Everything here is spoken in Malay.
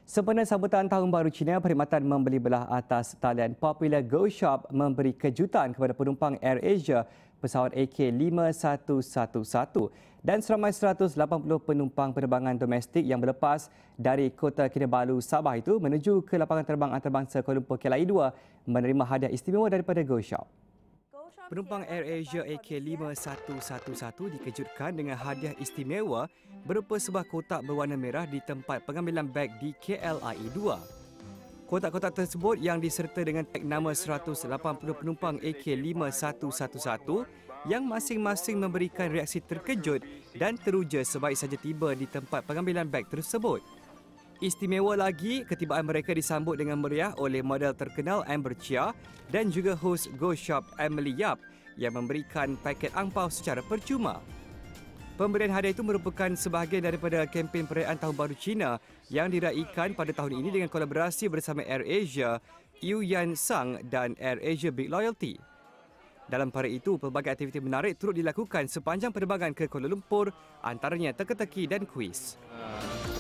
Sempena sambutan Tahun Baru Cina, perkhidmatan membeli belah atas talian popular GoShop memberi kejutan kepada penumpang AirAsia pesawat AK5111 dan seramai 180 penumpang penerbangan domestik yang berlepas dari Kota Kinabalu, Sabah itu menuju ke lapangan terbang antarabangsa Kuala Lumpur KLIA 2 menerima hadiah istimewa daripada GoShop. Penumpang AirAsia AK5111 dikejutkan dengan hadiah istimewa berupa sebuah kotak berwarna merah di tempat pengambilan beg di KLIA 2. Kotak-kotak tersebut yang diserta dengan tag nama 180 penumpang AK5111 yang masing-masing memberikan reaksi terkejut dan teruja sebaik saja tiba di tempat pengambilan beg tersebut. Istimewa lagi, ketibaan mereka disambut dengan meriah oleh model terkenal Amber Chia dan juga hos GoShop Emily Yap yang memberikan paket angpau secara percuma. Pemberian hadiah itu merupakan sebahagian daripada kempen perayaan Tahun Baru Cina yang diraikan pada tahun ini dengan kolaborasi bersama AirAsia, Eu Yan Sang dan AirAsia Big Loyalty. Dalam parade itu, pelbagai aktiviti menarik turut dilakukan sepanjang penerbangan ke Kuala Lumpur, antaranya teka-teki dan kuis.